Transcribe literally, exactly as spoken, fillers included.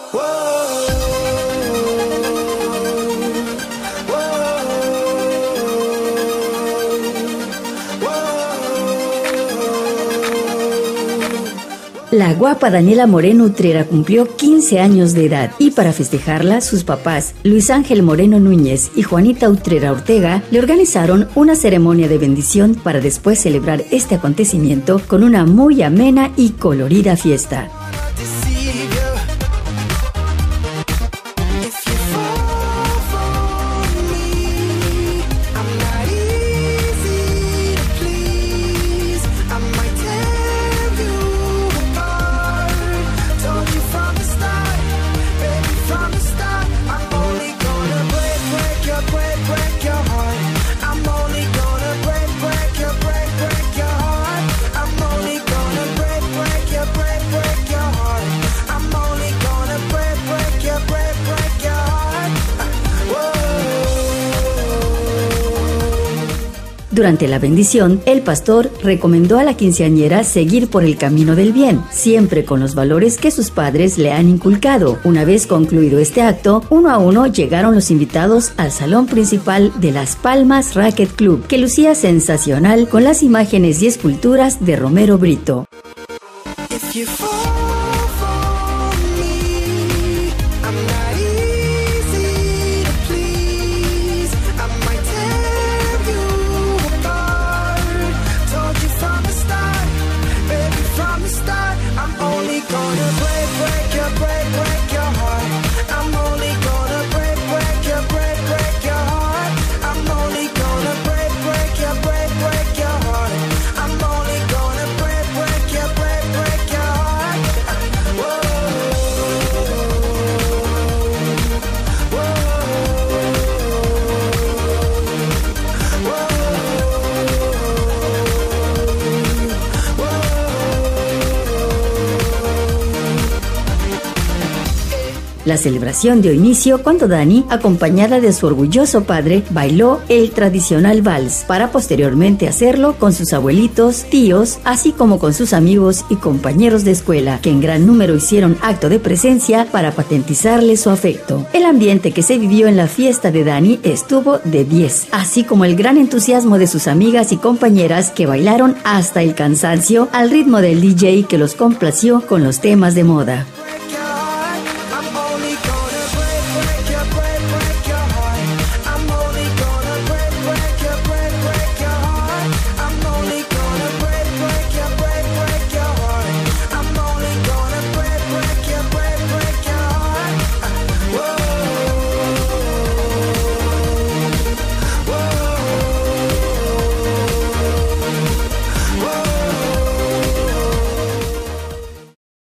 La guapa Daniela Moreno Utrera cumplió quince años de edad y para festejarla, sus papás, Luis Ángel Moreno Núñez y Juanita Utrera Ortega, le organizaron una ceremonia de bendición para después celebrar este acontecimiento con una muy amena y colorida fiesta. Durante la bendición, el pastor recomendó a la quinceañera seguir por el camino del bien, siempre con los valores que sus padres le han inculcado. Una vez concluido este acto, uno a uno llegaron los invitados al salón principal de Las Palmas Racquet Club, que lucía sensacional con las imágenes y esculturas de Romero Britto. La celebración dio inicio cuando Dani, acompañada de su orgulloso padre, bailó el tradicional vals, para posteriormente hacerlo con sus abuelitos, tíos, así como con sus amigos y compañeros de escuela, que en gran número hicieron acto de presencia para patentizarle su afecto. El ambiente que se vivió en la fiesta de Dani estuvo de diez, así como el gran entusiasmo de sus amigas y compañeras que bailaron hasta el cansancio al ritmo del D J que los complació con los temas de moda.